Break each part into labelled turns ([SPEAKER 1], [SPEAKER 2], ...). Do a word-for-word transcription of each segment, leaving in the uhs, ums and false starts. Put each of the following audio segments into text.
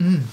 [SPEAKER 1] 음.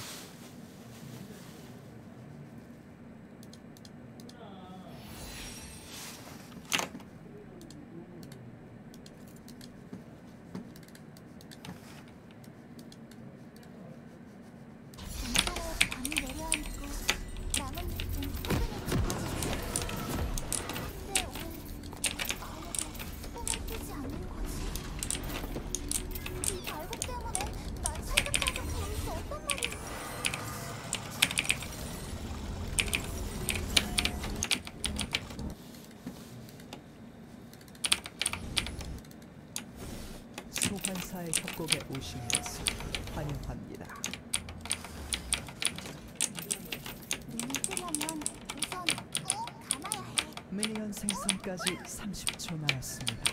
[SPEAKER 2] 소환사의 협곡에 오신 것을 환영합니다. 미니언 생성까지 삼십 초 남았습니다.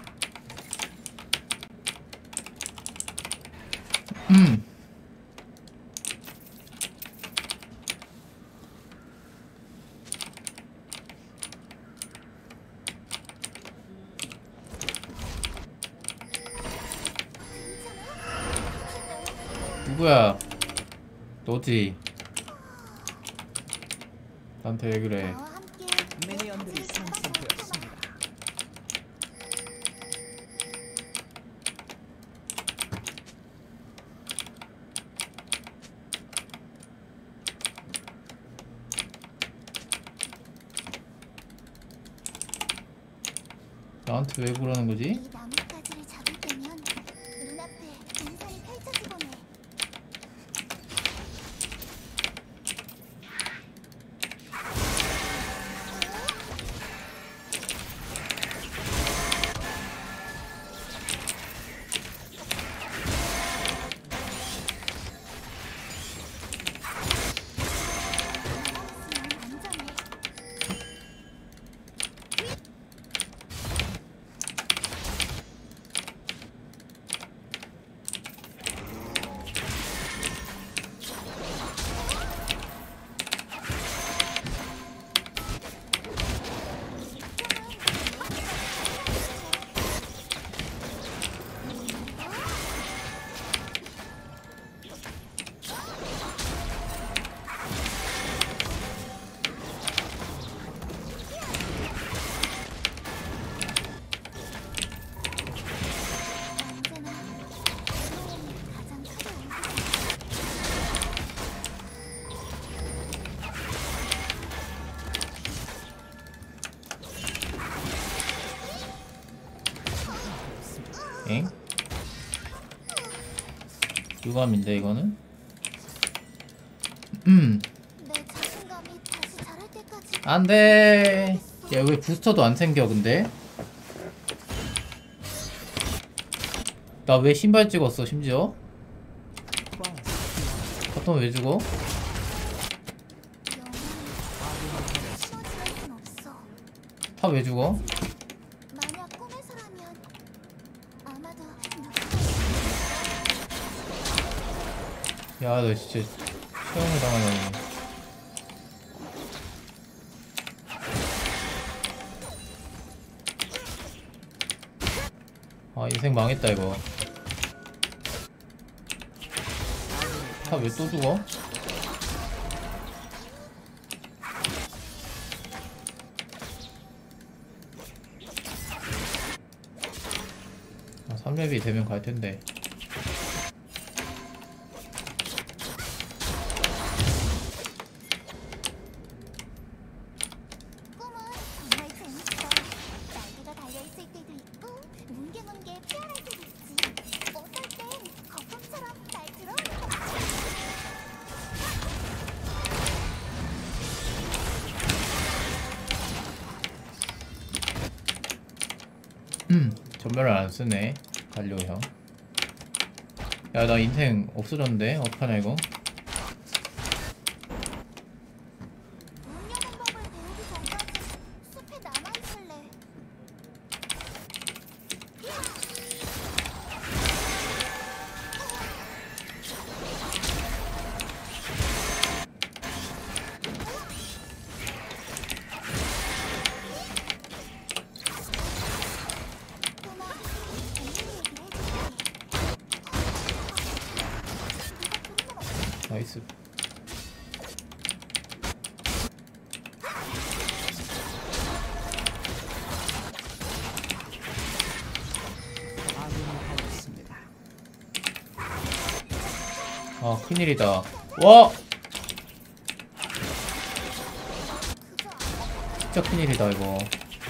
[SPEAKER 1] 음. 누구야? 너지? 나한테 왜 그래?
[SPEAKER 2] 미니언들이 생성되었습니다.
[SPEAKER 1] 나한테 왜 그러는 거지?
[SPEAKER 3] 이 나뭇가지를 잡을 때면 눈앞에 인상이 펼쳐지곤 해.
[SPEAKER 1] 엥? 유감인데 이거는? 음.
[SPEAKER 3] 내 자신감이 다시 자랄 때까지
[SPEAKER 1] 안돼. 야 왜 부스터도 안 생겨 근데? 나 왜 신발 찍었어 심지어? 바텀 왜 죽어?
[SPEAKER 3] 영원히 신어지는 순 없어.
[SPEAKER 1] 탑 왜 죽어?
[SPEAKER 3] 만약 꿈에서라면 아마도
[SPEAKER 1] 야 너 진짜 처형을 당하네. 아 인생 망했다 이거. 탑 왜 또 죽어? 아, 삼 렙이 되면 갈텐데.
[SPEAKER 3] 꿈은 정말 재밌어. 날개가 달려있을 때도 있고 뭉게뭉게 피어날 때도 있지. 어떨 땐 거품처럼 날 들어오는 거 같아.
[SPEAKER 1] 음 전멸을 안 쓰네 갈려 형. 야 나 인생 없어졌는데 어떡하냐 이거.
[SPEAKER 3] 문 여는 법을 배우기 전까지 숲에 남아있을래. 꼬마, 재밌는 얘기를 해줄게. 네가 들은 건 없지?
[SPEAKER 1] 아 큰일이다. 와 진짜 큰일이다 이거.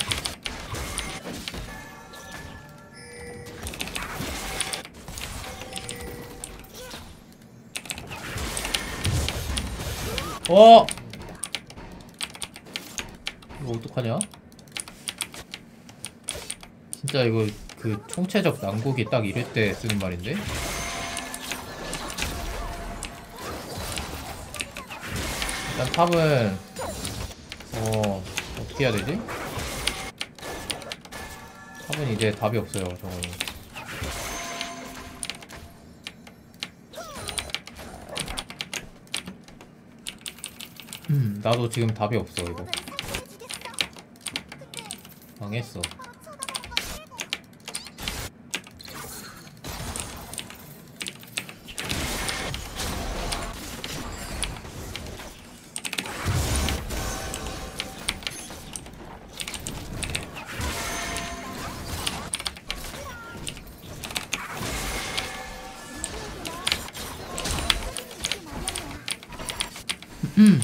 [SPEAKER 1] 와 이거 어떡하냐? 진짜 이거 그 총체적 난국이 딱 이럴 때 쓰는 말인데? 일단 탑은 어 어떻게 해야 되지? 탑은 이제 답이 없어요 저거는. 음 나도 지금 답이 없어 이거. 망했어. 음.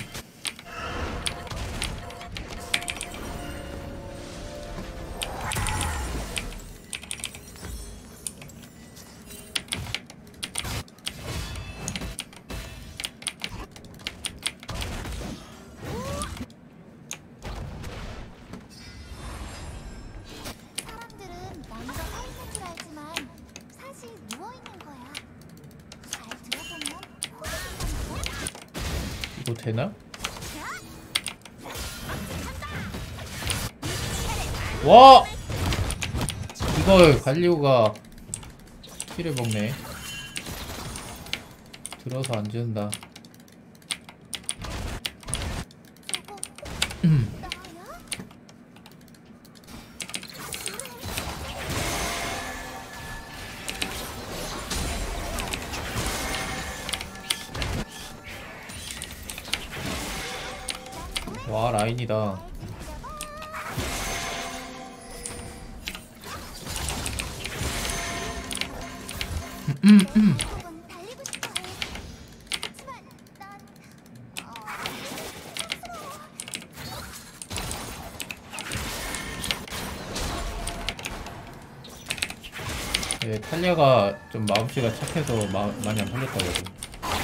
[SPEAKER 3] 사람들은 남자 서 있는 줄 알지만 사실 누워 있는 거야. 잘 들어보면 호흡이
[SPEAKER 1] 이거 되나? 와! 이걸 갈리오가 키를 먹네. 들어서 안 지운다. 음.
[SPEAKER 3] 나야?
[SPEAKER 1] 와 라인이다. 음, 음.
[SPEAKER 3] 조금 달리고 싶어 해. 하지만 난 어,
[SPEAKER 1] 예, 탈리아가 좀 마음씨가 착해서 마, 많이 안 팔렸다고.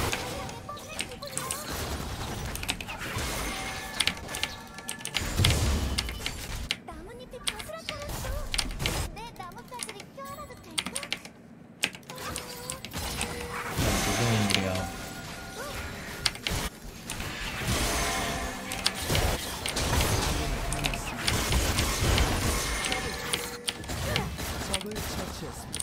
[SPEAKER 3] 나뭇잎이 바스락거렸어. 내 나뭇가지를 껴안아도 될까?
[SPEAKER 1] 무슨 일이야.
[SPEAKER 2] 적을 처치했습니다.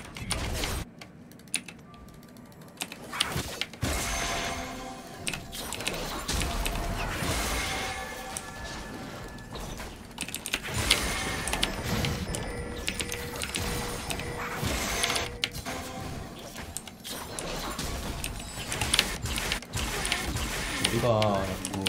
[SPEAKER 1] 우리가 자꾸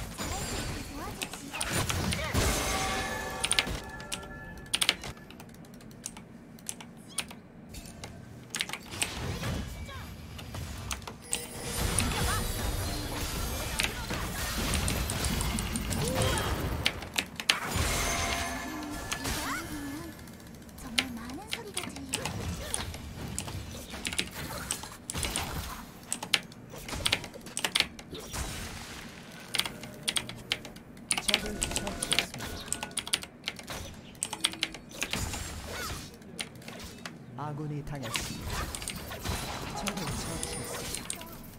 [SPEAKER 3] 정말 많은 소리가 들려.
[SPEAKER 2] 적을 처치했습니다. 아군이 당했습니다. 적을 처치했습니다.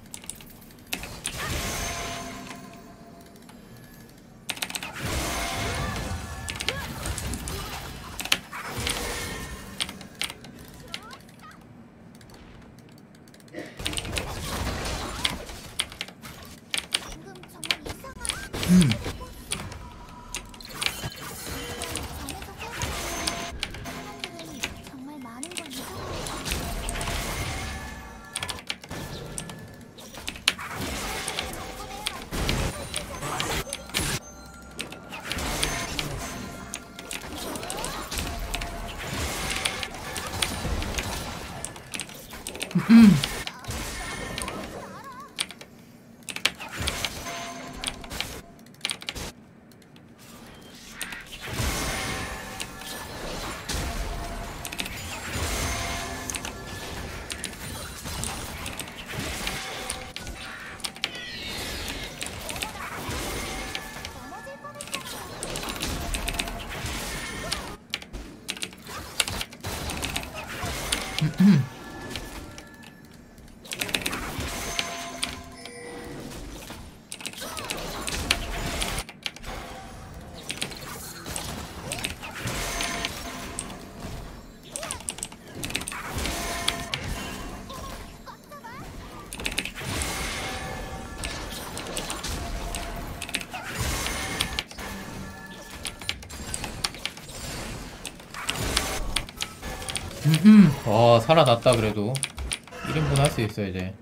[SPEAKER 3] 방금 정말 이상한
[SPEAKER 1] 음.
[SPEAKER 3] 잠에서 깨어나는 사람들은 정말 많은 걸 이상하게
[SPEAKER 1] 와 살아났다. 그래도 일 인분 할 수 있어 이제.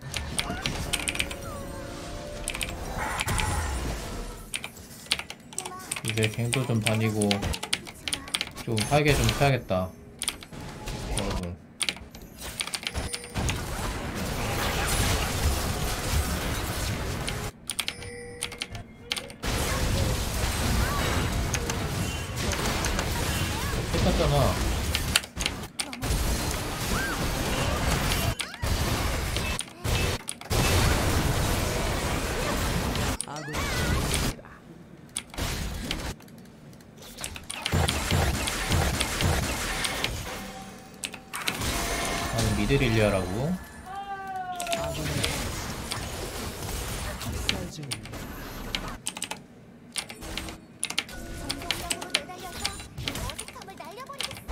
[SPEAKER 1] 이제 갱도 좀 다니고 좀 활개 좀 펴야겠다 여러분. 똑같잖아.
[SPEAKER 2] 아군이 당했습니다.
[SPEAKER 1] 나는 미드릴리아라고.
[SPEAKER 2] 아군이 학살 중입니다.
[SPEAKER 3] 전속력으로 내달려서 어색함을 날려버리겠어.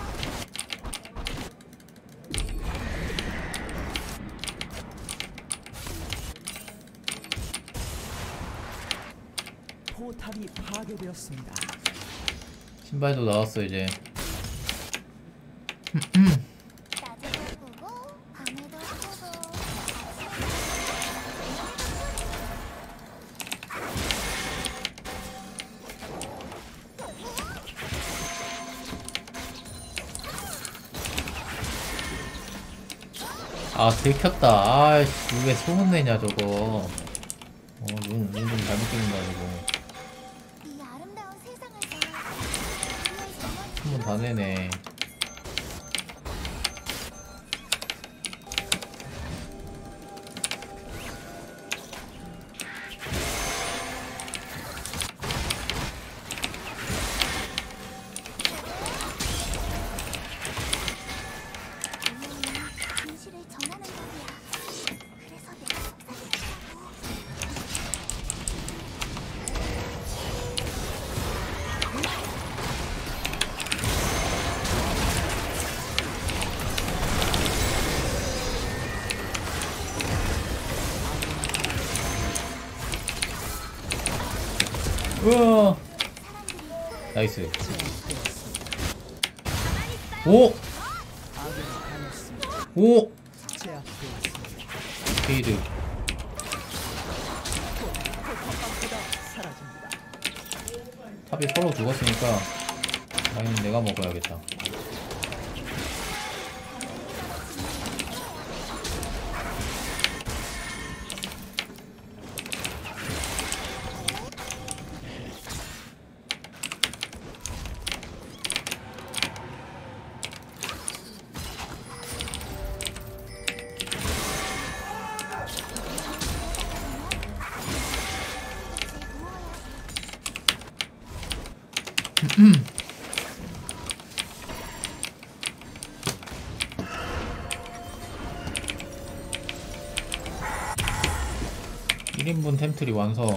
[SPEAKER 2] 포탑이 파괴되었습니다.
[SPEAKER 1] 신발도 나왔어 이제.
[SPEAKER 3] 낮에도 보고 밤에도 보고.
[SPEAKER 1] 아 들켰다. 아이씨 왜 소문내냐 저거. 어눈눈 좀 잘못 찍는다 저거.
[SPEAKER 3] 이 아름다운 세상에서
[SPEAKER 1] 소문 다 내네.
[SPEAKER 3] 진실을 전하는 법이야. 그래서 내가 속삭였다고.
[SPEAKER 1] 우와 나이스. 오!
[SPEAKER 2] 아군이 당했습니다.
[SPEAKER 1] 오!
[SPEAKER 2] 제압되었습니다.
[SPEAKER 1] 게이드.
[SPEAKER 2] 포탑방패가 사라집니다.
[SPEAKER 1] 탑이 서로 죽었으니까 라인은 내가 먹어야겠다. 일 인분 템트리 완성.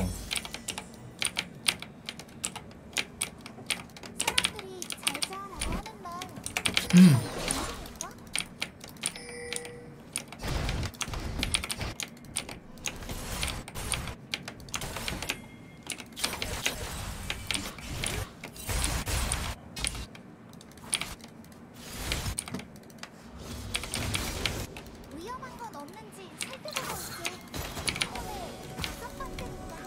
[SPEAKER 3] 사람들이 잘 자라고 하는 말.
[SPEAKER 1] 음.
[SPEAKER 3] 위험한 건 없는지 살펴보고 있지. 오늘 다섯 번째니까.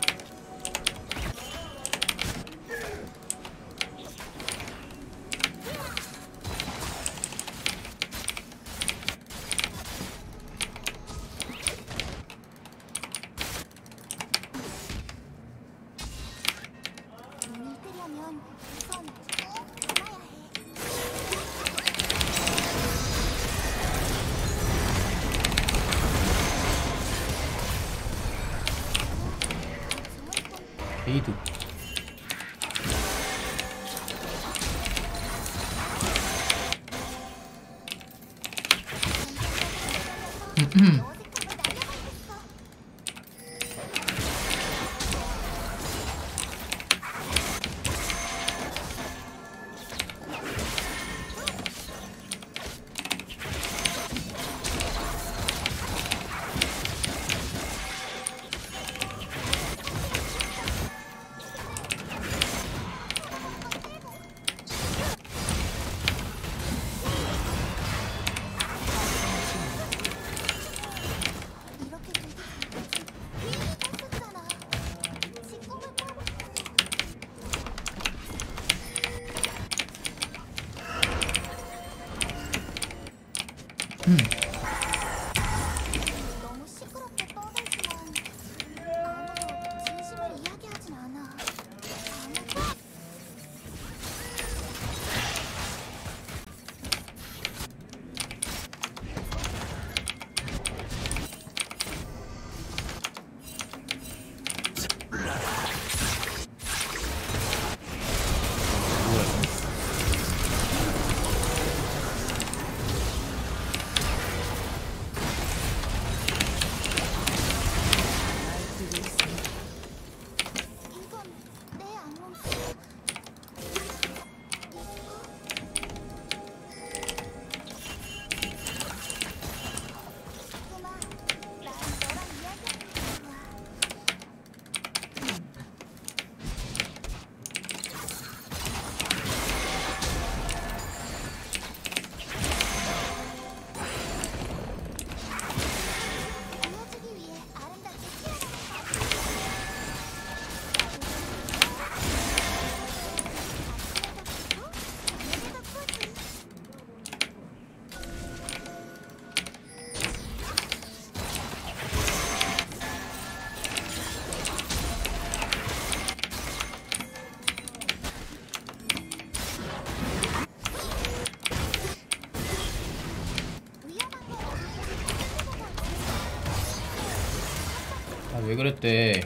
[SPEAKER 3] 눈을 뜨려면 우선 꼭 감아야 해.
[SPEAKER 1] 게이드.
[SPEAKER 3] 어색함을 날려버리겠어.
[SPEAKER 1] 그랬대.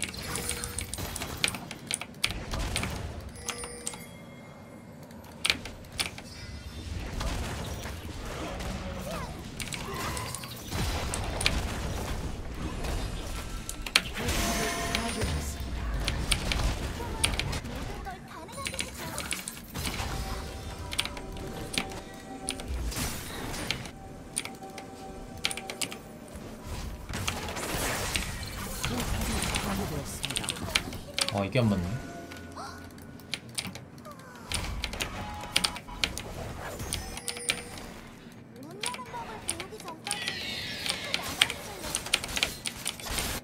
[SPEAKER 3] 모든 걸 가능하게 해줘.
[SPEAKER 2] 파괴되었습니다.
[SPEAKER 1] 아 이게 안 맞네.
[SPEAKER 3] 문 여는 법을 배우기 전까지 조금 남아있을래.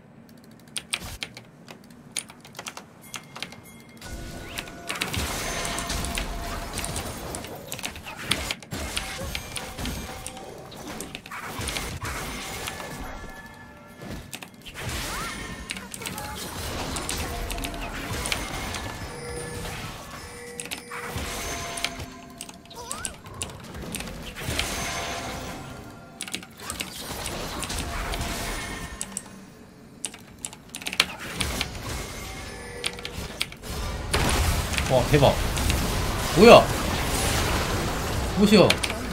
[SPEAKER 1] 와 대박. 뭐야? 뭐시여?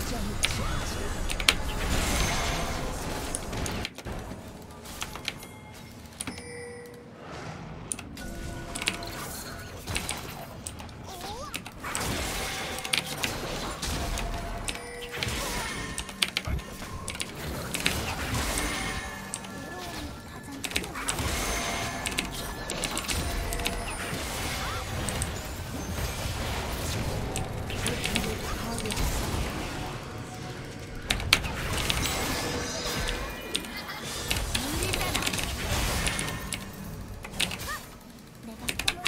[SPEAKER 3] 가장 큰 내가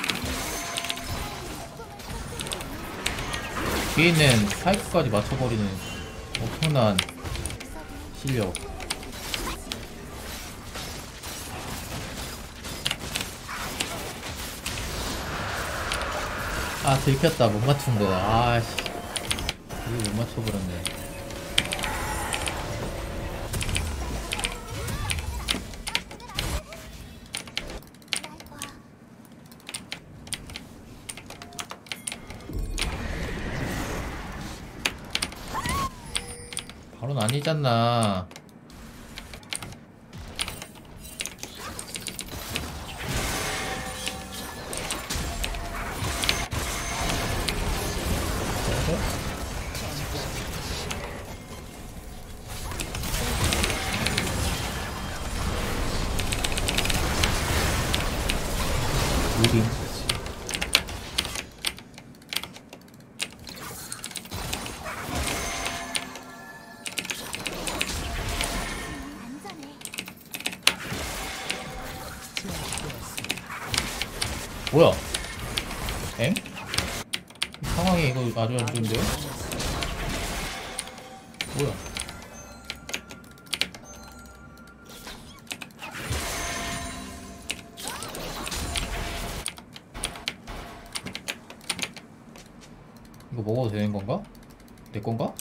[SPEAKER 1] 뒤에 있는 파이크까지 맞춰버리는 엄청난 실력. 아 들켰다. 못 맞춘 거야. 아씨 이거 못 맞춰버렸네.
[SPEAKER 3] 날 봐.
[SPEAKER 1] 바로는 아니잖아. 무빙.
[SPEAKER 3] 안전해.
[SPEAKER 1] 뭐야? 엥? 상황이 이거 아주 안 좋은데요? 뭐야? 이거 먹어도 되는 건가? 내 건가?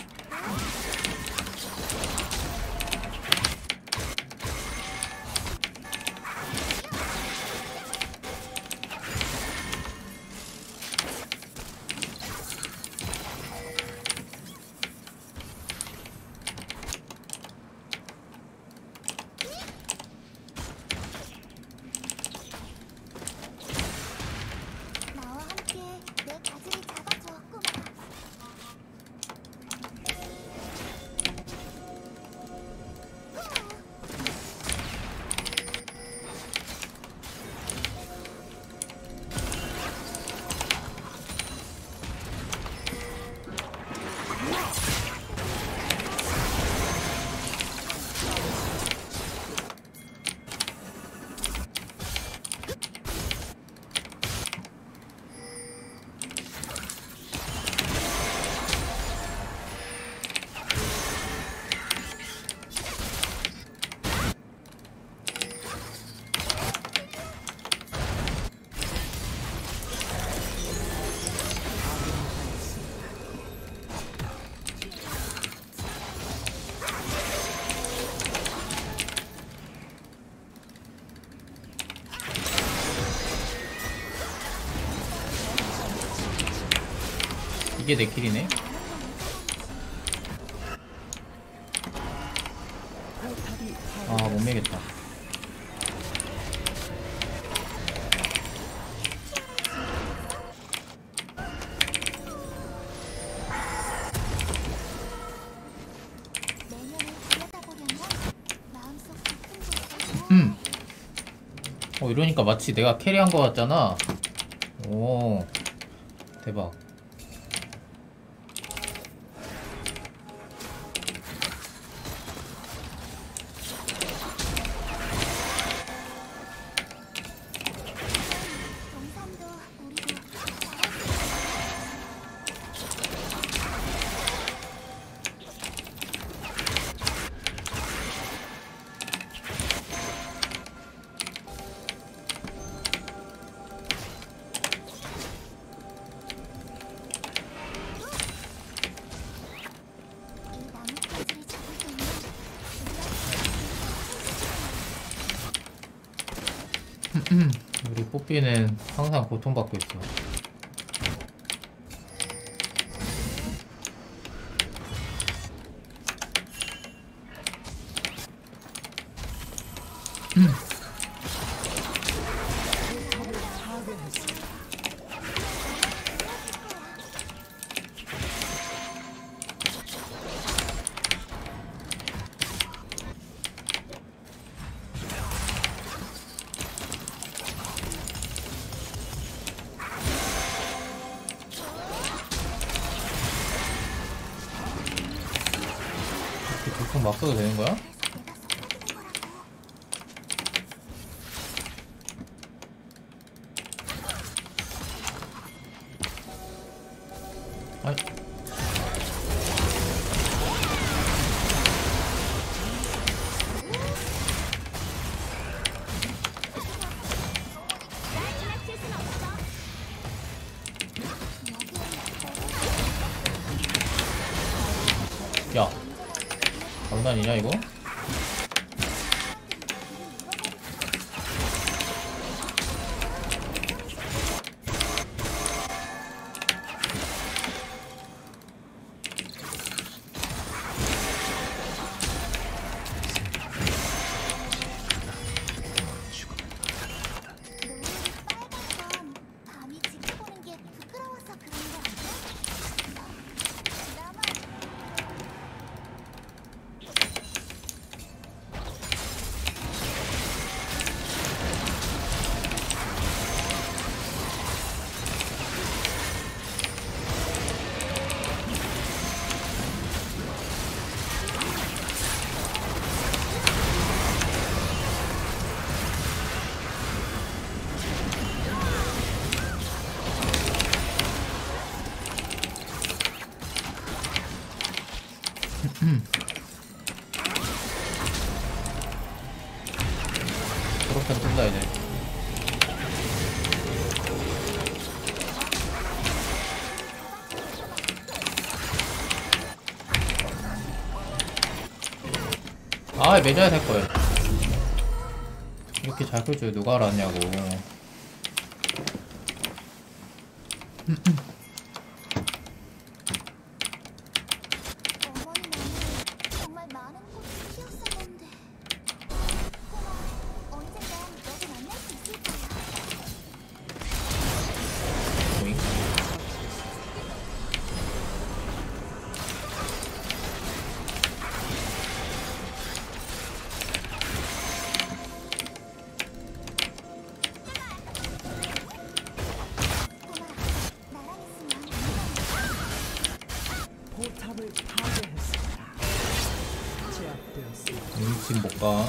[SPEAKER 3] 나와 함께 내 가지를 잡아줘, 꼬마.
[SPEAKER 1] 이게 내 킬이네.
[SPEAKER 2] 포탑이
[SPEAKER 1] 아,
[SPEAKER 2] 파괴.
[SPEAKER 1] 못 매겠다.
[SPEAKER 3] 내면을 들여다보려면 마음속 깊은 곳에서
[SPEAKER 1] 음. 어, 이러니까 마치 내가 캐리한 것 같잖아. 오, 대박.
[SPEAKER 3] 동산도 우리도 잘할 이 나뭇가지를 잡을 때는
[SPEAKER 1] 우리 뽀삐는 항상 고통받고 있어.
[SPEAKER 2] 파괴했습니다.
[SPEAKER 1] 이렇게 고통 막 써도 되는 거야? 아이. 야, 장난이냐 이거?
[SPEAKER 3] 노을이 빨간 건 감히 지켜보는 게 부끄러워서 그런 거 아니야? 나만
[SPEAKER 1] 그렇게 뜬다 이제. 아, 매줘야 될 거야. 이렇게 잘 끌 줄 누가 알았냐고.
[SPEAKER 3] 어머니 나는 정말 많은 꽃을 피웠었는데 꼬마 언젠간 너도 만날 수 있을 거야.
[SPEAKER 1] 보잉.
[SPEAKER 3] 꼬마 나랑 있으면
[SPEAKER 2] 포탑을 파괴했습니다. 제압되었습니다.
[SPEAKER 1] 음, 지금 못 가.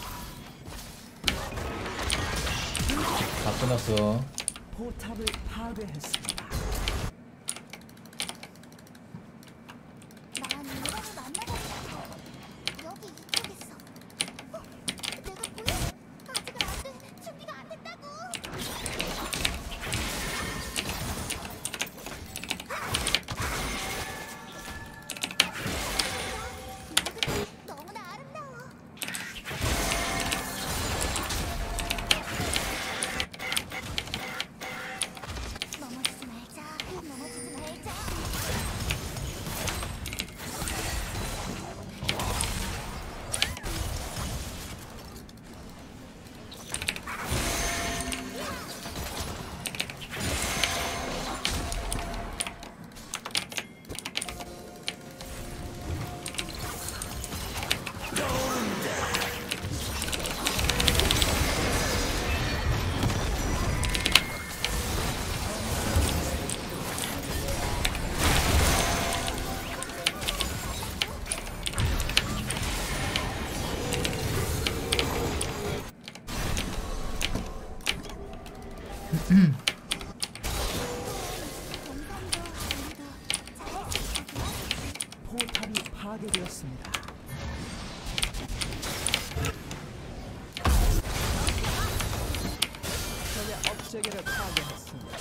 [SPEAKER 1] 다 끊었어.
[SPEAKER 2] 포탑을 파괴했습니다.
[SPEAKER 3] 난 인간을 만나봤다. 여기 이쪽에서. 어? 내가 보여? 아직은 안 돼. 준비가 안 됐다고. 모든 게 너무나 아름다워. 넘어지지
[SPEAKER 2] 포탑이 파괴되었습니다. 적의 업체계를 파괴했습니다.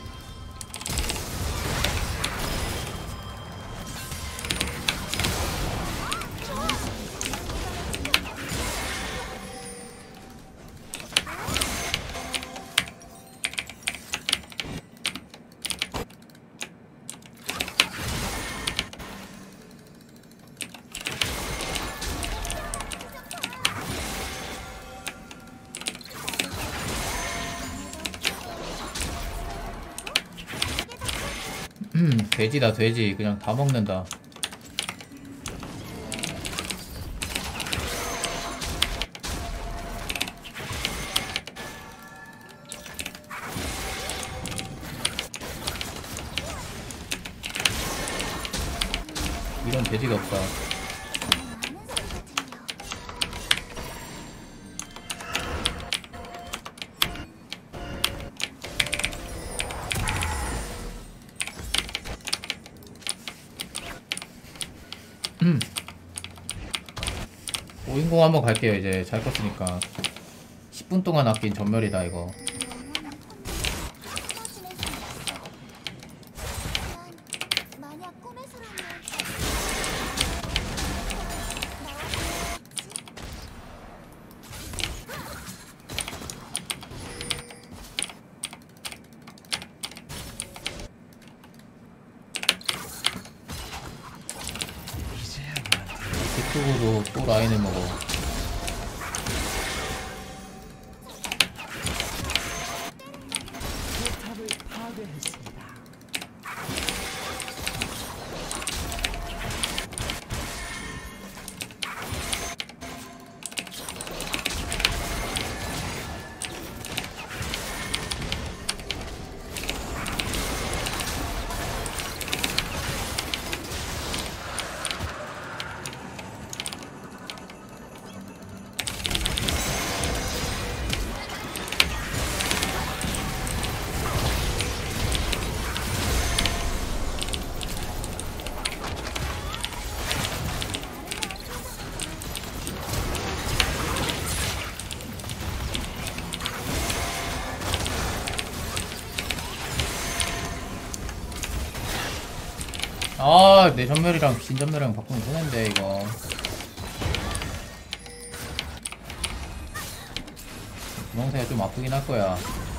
[SPEAKER 1] 음, 돼지다 돼지. 그냥 다 먹는다. 이런 돼지가 없다. 음. 오인공 한번 갈게요. 이제 잘 껐으니까. 십 분 동안 아낀 전멸이다 이거.
[SPEAKER 3] 만약 꿈에서라면
[SPEAKER 1] 뒤쪽으로 또 라인을 먹어.
[SPEAKER 2] 포탑을 파괴했습니다.
[SPEAKER 1] 아, 내 전멸이랑 빈 전멸이랑 바꾸면 되는데 이거. 구멍새가 좀 아프긴 할 거야.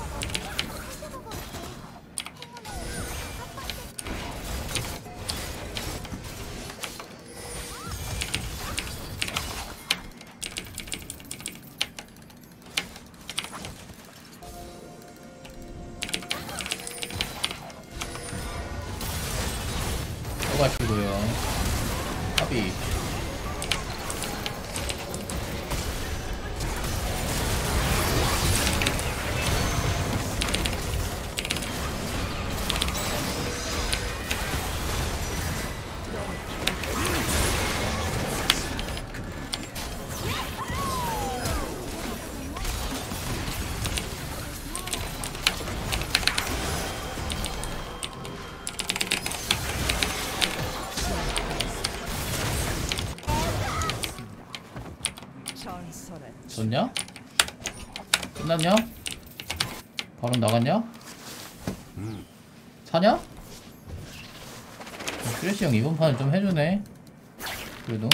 [SPEAKER 1] 가시고요. 합이.
[SPEAKER 2] 전설의
[SPEAKER 1] 좋냐? 끝났냐? 바로 나갔냐? 사냐? 쓰레쉬 형 이번 판은 좀 해주네. 그래도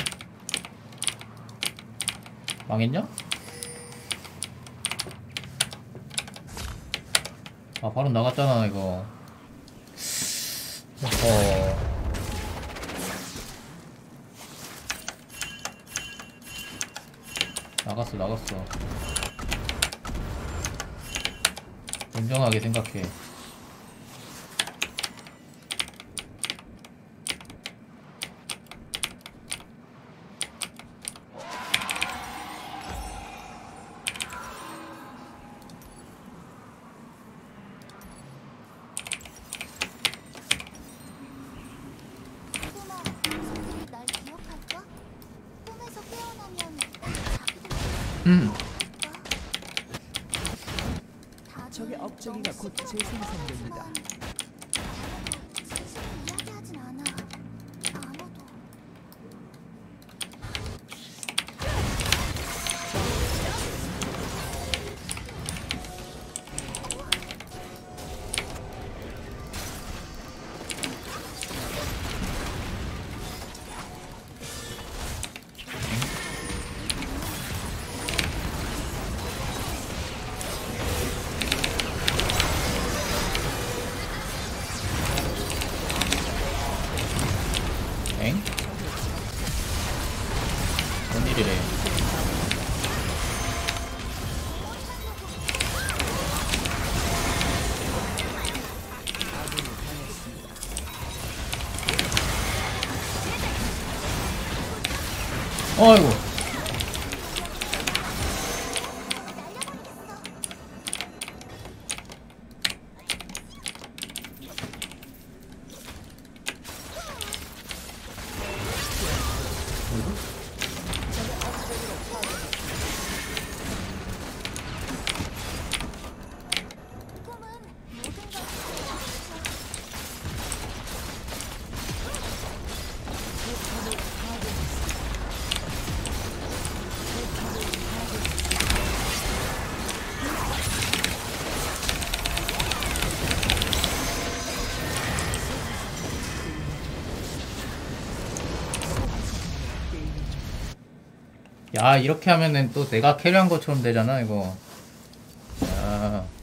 [SPEAKER 1] 망했냐? 아 바로 나갔잖아 이거. 어. 나갔어 나갔어. 냉정하게 생각해.
[SPEAKER 3] 꿈아, 선생님이 날 기억할까? 꿈에서 깨어나면 자기들
[SPEAKER 1] 음.
[SPEAKER 2] 적의
[SPEAKER 3] 다들
[SPEAKER 2] 업적이가 곧 재생성됩니다.
[SPEAKER 3] 아무도 진실을 이야기하진 않아. 아무도.
[SPEAKER 1] 엥? 뭔 일이래? 어이구.
[SPEAKER 3] 꿈은 모든 걸
[SPEAKER 2] 포탑을 파괴했습니다. 포탑을 파괴했습니다.
[SPEAKER 1] 야, 이렇게 하면은 또 내가 캐리한 것처럼 되잖아, 이거. 야.